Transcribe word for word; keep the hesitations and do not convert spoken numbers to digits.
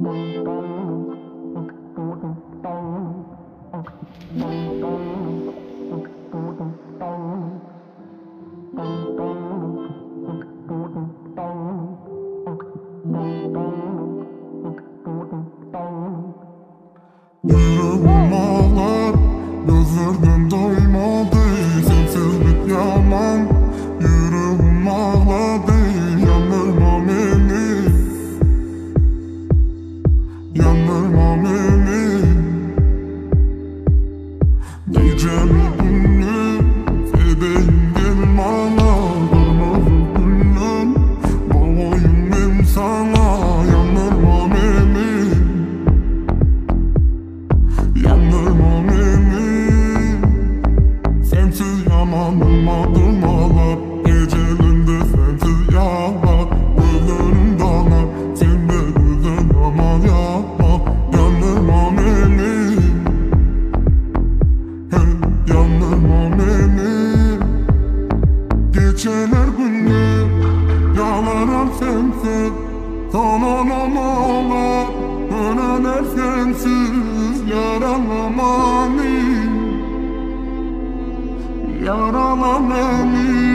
Yüreğim ağlar, gözlerden doymadı, sensizlik yaman. Yüreğim ağladı, yandırma beni, yandırma beni. Gecemi gündüz edeyim gel bana, kırmızı güllüm boğayım ben sana, yandırma beni, yandırma beni. Sensiz yamanım adım ağlar, gecelerinde sensiz yağlar. Gözlerim dağlar, sen de gözün aman yapma, yandırma beni, hey, yandırma beni. Geceler gündüz yağlarım sensiz, kanalım ağlar, döneler sensiz, yaralamanı, yarala beni.